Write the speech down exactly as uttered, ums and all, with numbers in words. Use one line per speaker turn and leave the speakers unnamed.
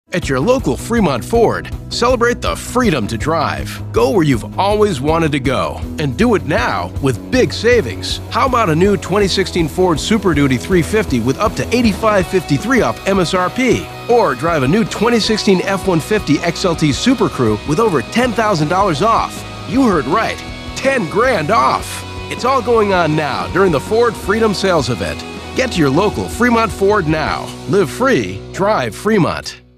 At your local Fremont Ford, celebrate the freedom to drive. Go where you've always wanted to go, and do it now with big savings. How about a new twenty sixteen Ford Super Duty three fifty with up to eighty-five fifty-three off M S R P? Or drive a new twenty sixteen F one fifty X L T Super Crew with over ten thousand dollars off. You heard right, ten grand off. It's all going on now during the Ford Freedom Sales Event. Get to your local Fremont Ford now. Live free, drive Fremont.